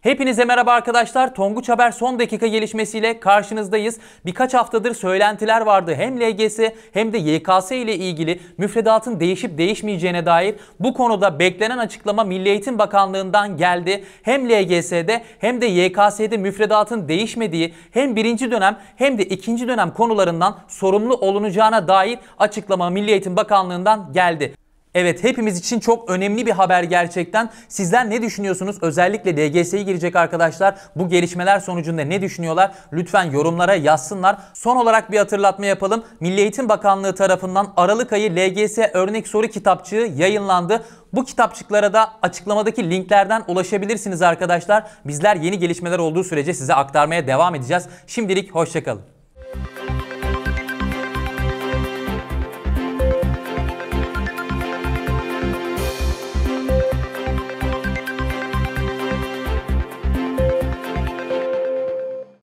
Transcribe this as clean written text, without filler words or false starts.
Hepinize merhaba arkadaşlar. Tonguç Haber son dakika gelişmesiyle karşınızdayız. Birkaç haftadır söylentiler vardı. Hem LGS hem de YKS ile ilgili müfredatın değişip değişmeyeceğine dair. Bu konuda beklenen açıklama Milli Eğitim Bakanlığı'ndan geldi. Hem LGS'de hem de YKS'de müfredatın değişmediği, hem birinci dönem hem de ikinci dönem konularından sorumlu olunacağına dair açıklama Milli Eğitim Bakanlığı'ndan geldi. Evet, hepimiz için çok önemli bir haber gerçekten. Sizler ne düşünüyorsunuz? Özellikle LGS'ye girecek arkadaşlar bu gelişmeler sonucunda ne düşünüyorlar? Lütfen yorumlara yazsınlar. Son olarak bir hatırlatma yapalım. Milli Eğitim Bakanlığı tarafından Aralık ayı LGS örnek soru kitapçığı yayınlandı. Bu kitapçıklara da açıklamadaki linklerden ulaşabilirsiniz arkadaşlar. Bizler yeni gelişmeler olduğu sürece size aktarmaya devam edeceğiz. Şimdilik hoşça kalın.